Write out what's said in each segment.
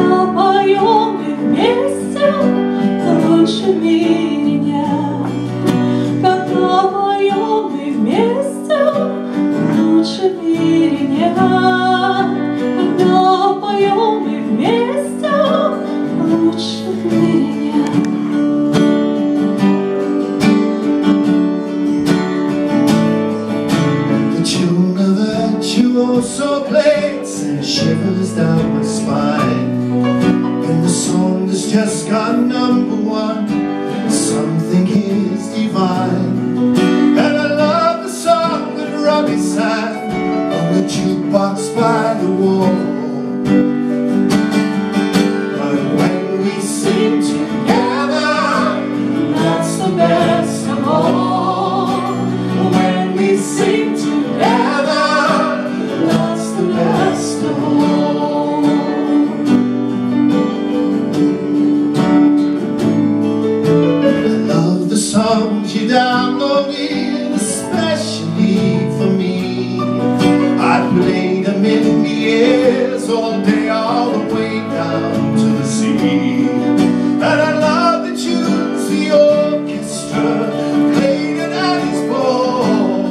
поем мы вместе, лучше в мире нет. Когда поем мы вместе, лучше в мире нет. Когда поем мы вместе, лучше в мире нет. The tune of the virtuoso play sends shivers down my spine. And the song that's just got #1, something is divine. And I love the song that Robbie sang on the jukebox by the wall. But when we sing together, that's the best of all. When we sing together, that's the best of all. I love the songs you downloaded especially for me. I play them in the ears all day, all the way down to the sea. And I love the tunes the orchestra played at Annie's ball.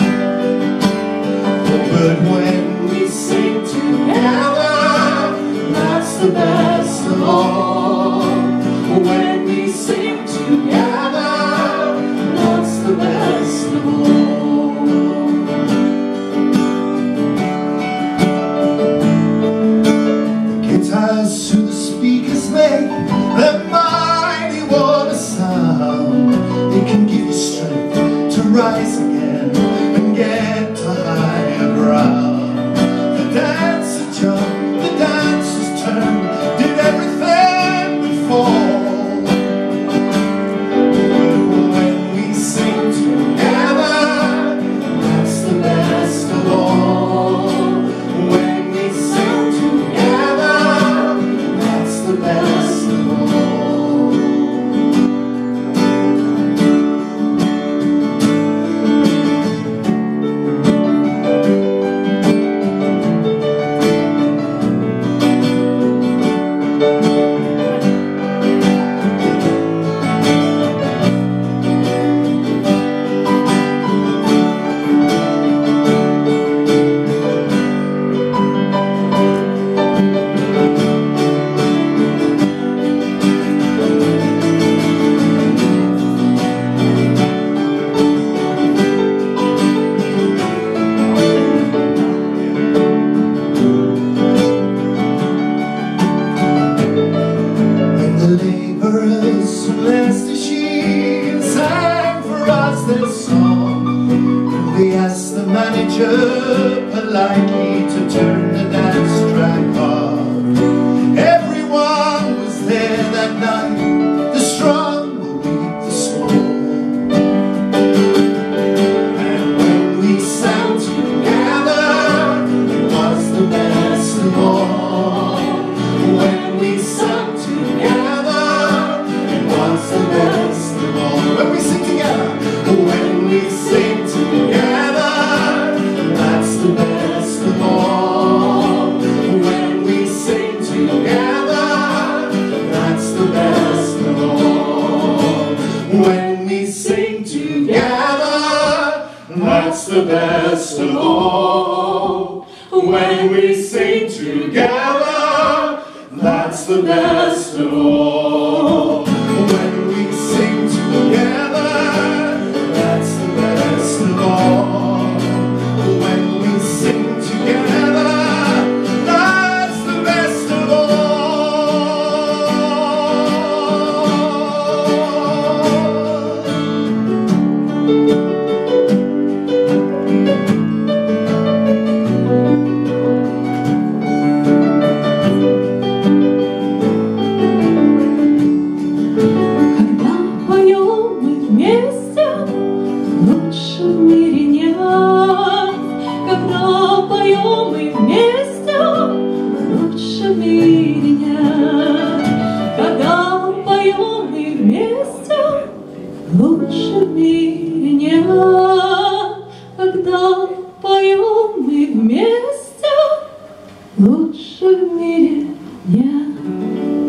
But when we sing together, that's the best of all. When we sing together, that's the best of all. The guitars to the speakers make that mighty water sound. They can give you strength to rise again and get to higher ground. The dancer jumped, the dancers turned, did everything but fall. But when we sing together, that's the best of all. When we sing together, that's the best of all. Laborers from Leicestershire sang for us their song. And we asked the manager politely to turn the dance track off. Everyone was there that night, the strong will beat the small. And when we sang together, it was the best of all. When we sang together, the best of all. When we sing together, when we sing together, that's the best of all. When we sing together, that's the best of all. When we sing together, that's the best of all. When we sing together, that's the best of all. When we sing together, that's the best of all. When we sing together, that's the best of all. Лучше в мире нет. Когда поем мы вместе, лучше в мире нет. Когда поем мы вместе, лучше в мире нет. Когда поем мы вместе, лучше в мире Yeah.